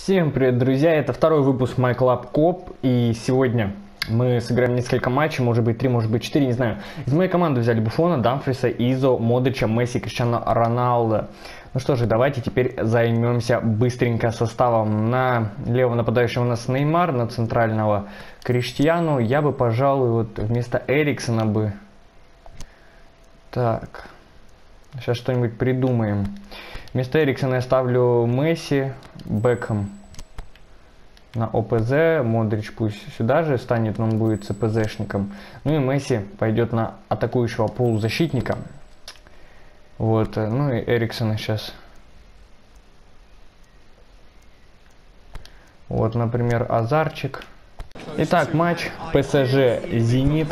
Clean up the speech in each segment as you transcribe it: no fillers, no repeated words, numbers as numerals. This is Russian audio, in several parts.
Всем привет, друзья! Это второй выпуск My Club Cop, и сегодня мы сыграем несколько матчей, может быть 3, может быть 4, не знаю. Из моей команды взяли Буфона, Дамфриса, Изо, Модрича, Месси, Криштиану Роналдо. Ну что же, давайте теперь займемся быстренько составом. На левого нападающего у нас Неймар, на центрального Криштиану. Я бы, пожалуй, вот вместо Эриксона бы... Так, сейчас что-нибудь придумаем. Вместо Эриксона я ставлю Месси, Бекхэм на ОПЗ, Модрич пусть сюда же станет, но он будет ЦПЗшником. Ну и Месси пойдет на атакующего полузащитника. Вот, ну и Эриксона сейчас. Вот, например, Азарчик. Итак, матч ПСЖ Зенит.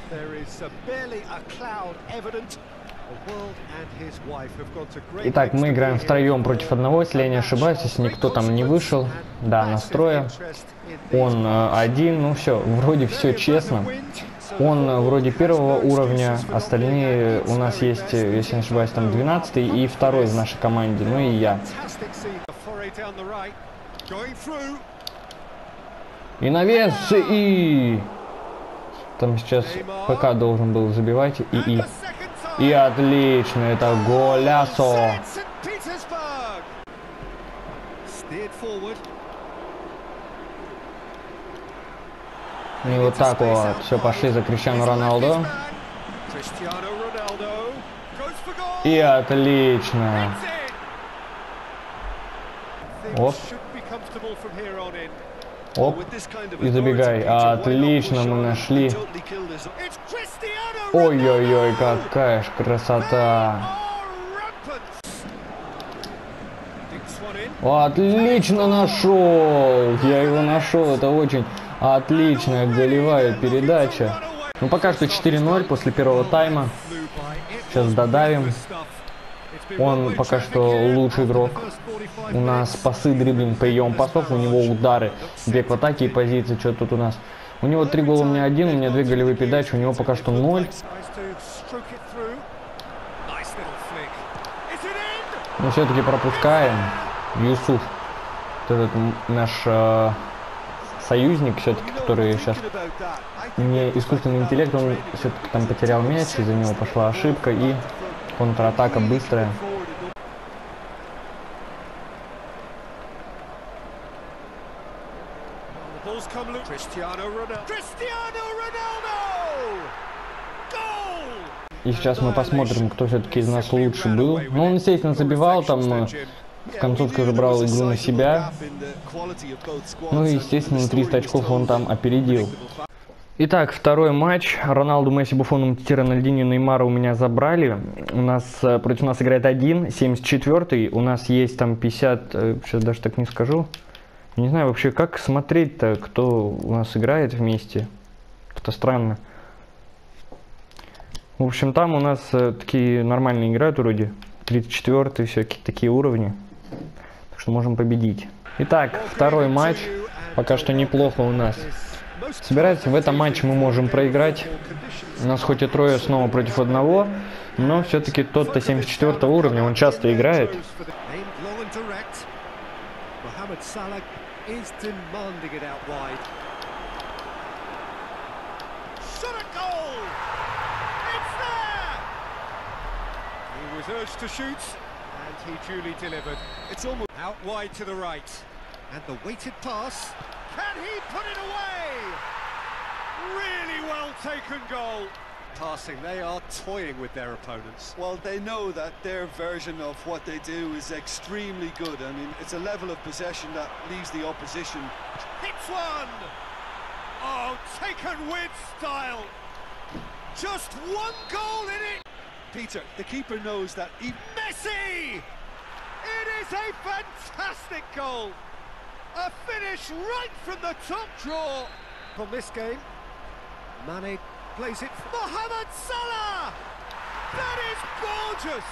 Итак, мы играем втроем против одного, если я не ошибаюсь, если никто там не вышел. Да, настроя. Он один, ну все, вроде все честно. Он вроде первого уровня, остальные у нас есть, если не ошибаюсь, там 12-й и второй в нашей команде, ну и я. И навес, и... Там сейчас ПК должен был забивать, И отлично, это голясо. И вот так вот, все, пошли за Криштиану Роналдо. И отлично. Оп. Оп. И забегай. Отлично, мы нашли. Ой-ой-ой, какая ж красота. Отлично нашел. Я его нашел. Это очень отличная голевая передача. Ну пока что 4-0 после первого тайма. Сейчас додавим. Он пока что лучший игрок. У нас пасы, дриблинг, прием пасов, у него удары, бег в атаке и позиции. Что тут у нас? У него 3 гола, у меня 1, у меня 2 голевые передачи, у него пока что 0. Но все-таки пропускаем. Юсуф, вот этот наш союзник, все-таки, который сейчас не искусственный интеллект, он все-таки там потерял мяч, из-за него пошла ошибка и контратака быстрая. И сейчас мы посмотрим, кто все-таки из нас лучше был. Ну, он, естественно, забивал, там в концовке уже брал игру на себя. Ну и, естественно, 300 очков он там опередил. Итак, второй матч. Роналду, Месси, Буфон, Умтити, Рональдиньо, Неймара у меня забрали. У нас против нас играет 74-й. У нас есть там 50, сейчас даже так не скажу. Не знаю вообще, как смотреть-то, кто у нас играет вместе. Это странно. В общем, там у нас такие нормальные играют вроде. 34-й, всякие такие уровни. Так что можем победить. Итак, второй матч. Пока что неплохо у нас. Собирается, в этом матче мы можем проиграть. У нас хоть и трое снова против одного, но все-таки тот-то 74 уровня, он часто играет. Can he put it away? Really well taken goal. Passing, they are toying with their opponents. Well, they know that their version of what they do is extremely good. I mean, it's a level of possession that leaves the opposition. Hits one! Oh, taken with style. Just one goal in it. Peter, the keeper knows that he... Messi! It is a fantastic goal. A finish right from the top draw. From this game, Mane plays it for Mohamed Salah. That is gorgeous.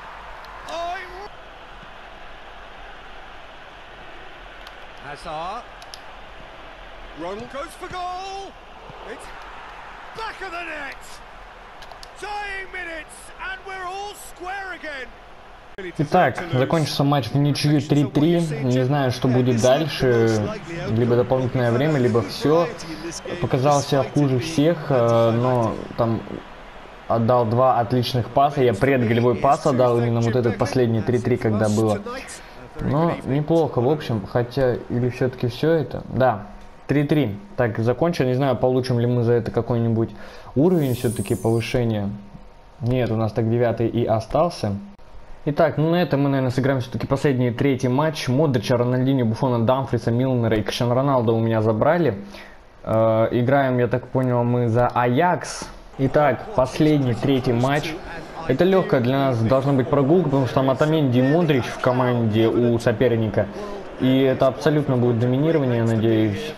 Hazard. Ronald goes for goal. It's back of the net. Dying minutes, and we're all square again. Итак, закончился матч в ничью 3-3. Не знаю, что будет дальше. Либо дополнительное время, либо все. Показался хуже всех, но там отдал 2 отличных паса. Я предголевой пас отдал, именно вот этот последний 3-3, когда было. Но неплохо, в общем. Хотя, или все-таки все это? Да, 3-3. Так, закончил. Не знаю, получим ли мы за это какой-нибудь уровень все-таки повышения. Нет, у нас так 9-й и остался. Итак, ну на этом мы, наверное, сыграем все-таки последний 3-й матч. Модрича, Рональдинho, Буфона, Дамфриса, Милнера и Криштиану Роналду у меня забрали. Играем, я так понял, мы за Аякс. Итак, последний 3-й матч. Это легкая для нас должна быть прогулка, потому что там Отаменди и Модрич в команде у соперника. И это абсолютно будет доминирование, я надеюсь.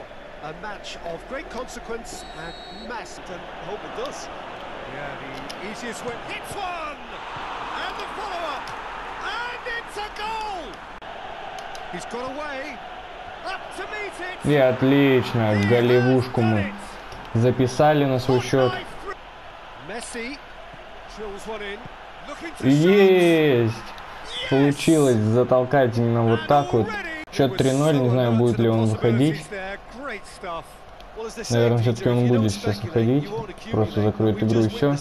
И отлично, голевушку мы записали на свой счет. Есть! Получилось затолкать именно вот так вот. Счет 3-0, не знаю, будет ли он выходить. Наверное, все-таки он будет сейчас выходить. Просто закроет игру и все.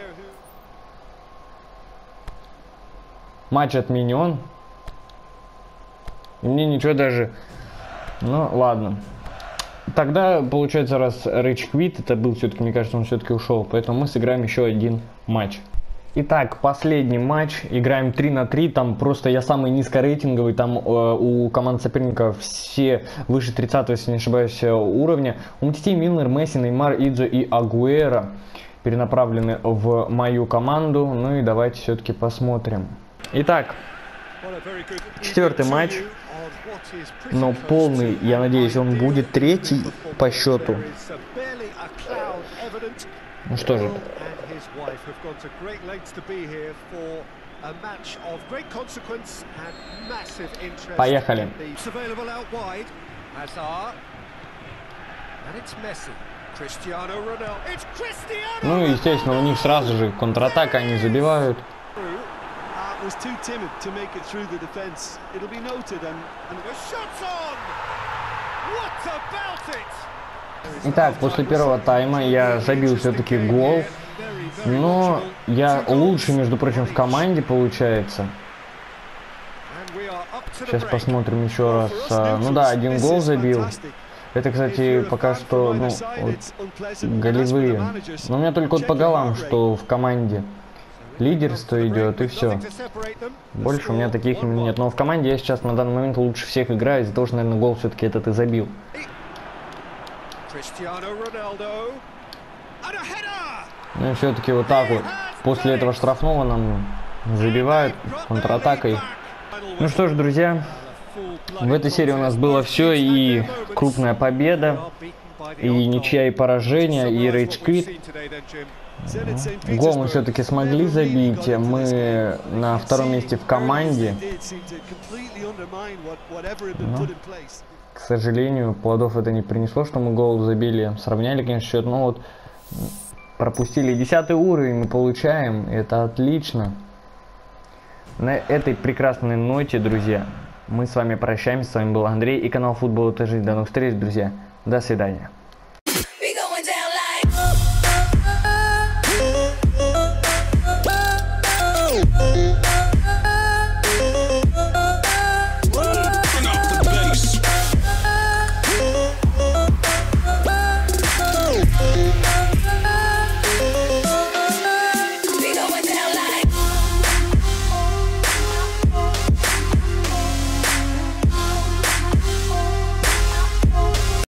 Матч отменен. И мне ничего даже... Ну, ладно. Тогда, получается, раз Rage Quit, это был все-таки, мне кажется, он все-таки ушел. Поэтому мы сыграем еще один матч. Итак, последний матч. Играем 3-3. Там просто я самый низкорейтинговый. Там у команд соперников все выше 30, если не ошибаюсь, уровня. Умтити, Милнер, Месси, Неймар, Идзо и Агуэро перенаправлены в мою команду. Ну и давайте все-таки посмотрим. Итак, 4-й матч. Но полный, я надеюсь, он будет 3-й по счету. Ну что же. Поехали. Ну и, естественно, у них сразу же контратака, они забивают. Итак, после первого тайма я забил все-таки гол. Но я лучше, между прочим, в команде получается. Сейчас посмотрим еще раз. Ну да, 1 гол забил. Это, кстати, пока что, ну, вот, голевые. Но у меня только вот по голам, что в команде лидерство идет, и все. Больше у меня таких нет. Но в команде я сейчас на данный момент лучше всех играю, из-за того, что, наверное, гол все-таки этот и забил. Ну и все-таки вот так вот. После этого штрафного нам забивают контратакой. Ну что ж, друзья, в этой серии у нас было все. И крупная победа, и ничья, и поражение, и Rage Quit. Гол мы все-таки смогли забить. Мы на 2-м месте в команде. Но, к сожалению, плодов это не принесло, что мы гол забили. Сравняли, конечно, счет, но вот пропустили 10-й уровень, мы получаем. Это отлично. На этой прекрасной ноте, друзья, мы с вами прощаемся. С вами был Андрей и канал Футбол это жизнь. До новых встреч, друзья. До свидания.